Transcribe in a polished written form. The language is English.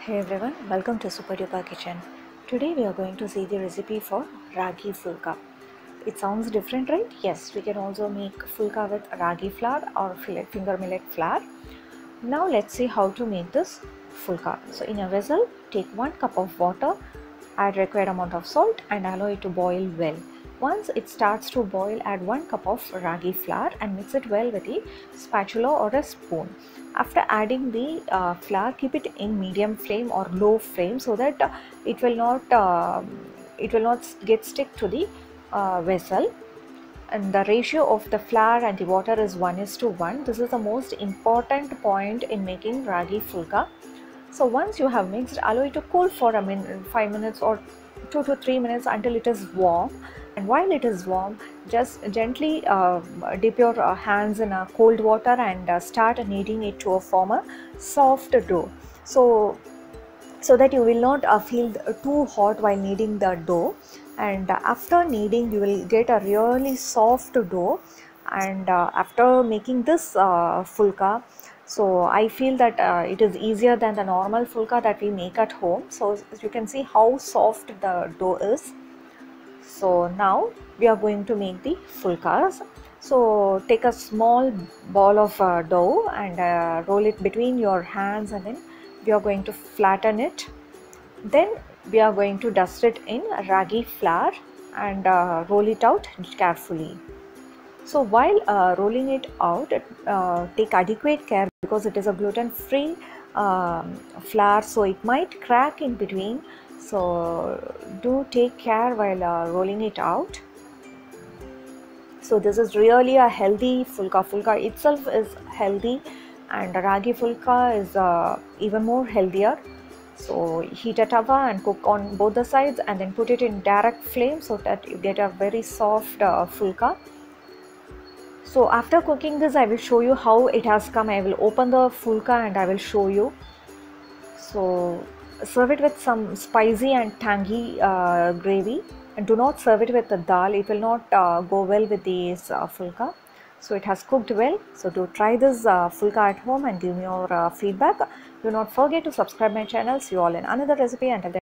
Hey everyone, welcome to Super Duper Kitchen. Today we are going to see the recipe for ragi fulka. It sounds different, right? Yes, we can also make fulka with ragi flour or finger millet flour. Now let's see how to make this fulka. So in a vessel, take 1 cup of water, add required amount of salt and allow it to boil well. Once it starts to boil, add 1 cup of ragi flour and mix it well with a spatula or a spoon. After adding the flour, keep it in medium flame or low flame so that it will not get stick to the vessel. And the ratio of the flour and the water is 1:1. This is the most important point in making ragi fulka. So once you have mixed, allow it to cool for 5 minutes or 2 to 3 minutes until it is warm. And while it is warm, just gently dip your hands in cold water and start kneading it to form a soft dough. So that you will not feel too hot while kneading the dough, and after kneading you will get a really soft dough. And after making this fulka, so I feel that it is easier than the normal fulka that we make at home. So as you can see how soft the dough is. So now we are going to make the fulkas. So take a small ball of dough and roll it between your hands, and then we are going to flatten it. Then we are going to dust it in ragi flour and roll it out carefully. So while rolling it out, take adequate care because it is a gluten-free flour, so it might crack in between. So do take care while rolling it out. So this is really a healthy fulka. Fulka itself is healthy, and ragi fulka is even more healthier. So heat a tawa and cook on both the sides, and then put it in direct flame so that you get a very soft fulka. So after cooking this, I will show you how it has come. I will open the fulka and I will show you. So serve it with some spicy and tangy gravy, and do not serve it with the dal. It will not go well with this fulka. So it has cooked well. So do try this fulka at home and give me your feedback. Do not forget to subscribe my channel. See you all in another recipe. Until then,